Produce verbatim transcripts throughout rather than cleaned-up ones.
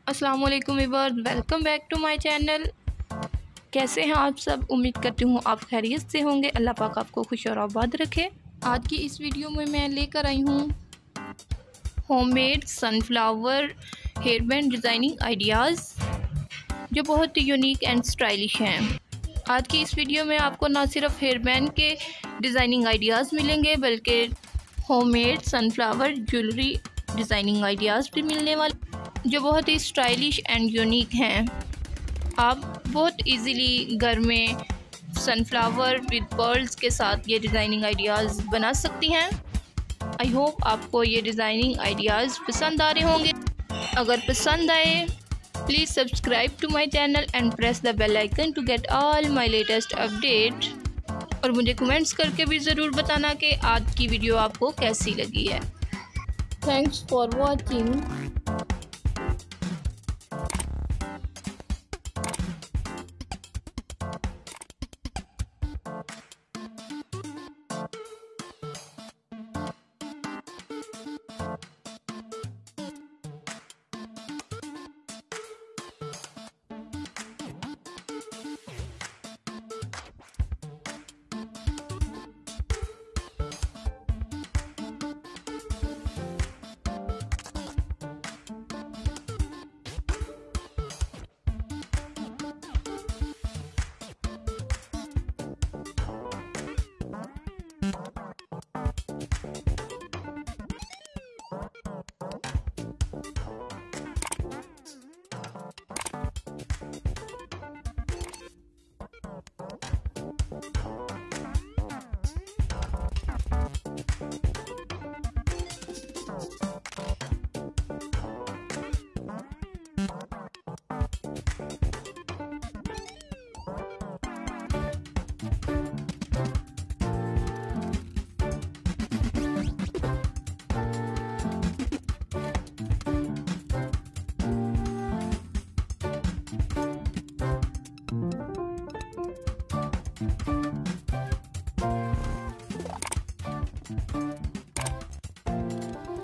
अस्सलाम वालेकुम viewers, welcome back to my channel. कैसे हैं आप सब? उम्मीद करती हूँ आप खैरियत से होंगे। अल्लाह पाक आपको खुश और आबाद रखे। आज की इस वीडियो में मैं लेकर आई हूँ homemade sunflower hair band designing ideas जो बहुत ही यूनिक एंड स्टाइलिश हैं। आज की इस वीडियो में आपको ना सिर्फ हेयर बैंड के डिज़ाइनिंग आइडियाज़ मिलेंगे बल्कि homemade sunflower jewellery designing ideas भी मिलने वाले जो बहुत ही स्टाइलिश एंड यूनिक हैं। आप बहुत इजीली घर में सनफ्लावर विद पर्ल्स के साथ ये डिज़ाइनिंग आइडियाज़ बना सकती हैं। आई होप आपको ये डिज़ाइनिंग आइडियाज़ पसंद आ रहे होंगे। अगर पसंद आए please subscribe to my channel and press the bell icon to get all my latest update. और मुझे कमेंट्स करके भी ज़रूर बताना कि आज की वीडियो आपको कैसी लगी है। Thanks for watching.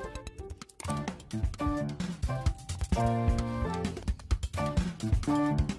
Thank you.